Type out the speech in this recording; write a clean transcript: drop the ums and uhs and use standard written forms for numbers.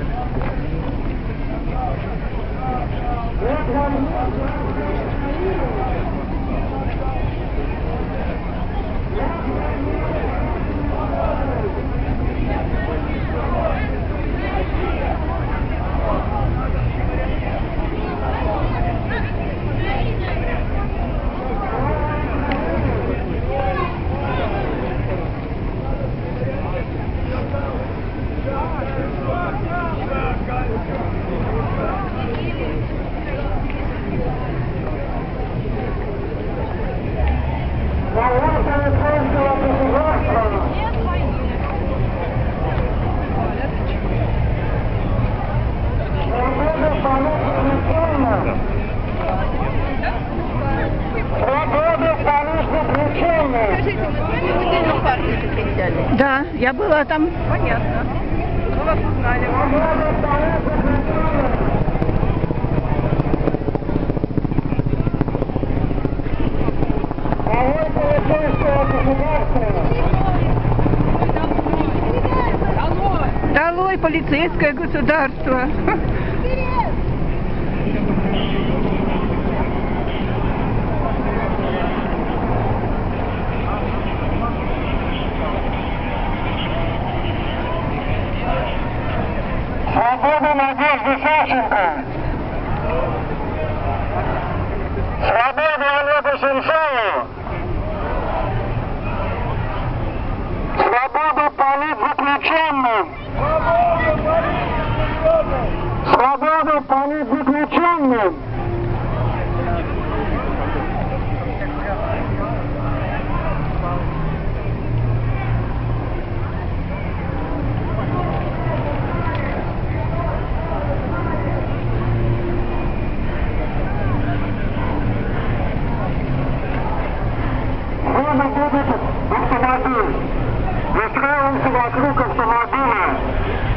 Да, я была там. Понятно. Мы вас узнали. Долой полицейское государство. Свобода Надежды Савченко! Свобода Олегу Сенцову! Свобода политзаключенным! Свобода политзаключенным! Будет автомобиль. Выстраиваемся вокруг автомобиля.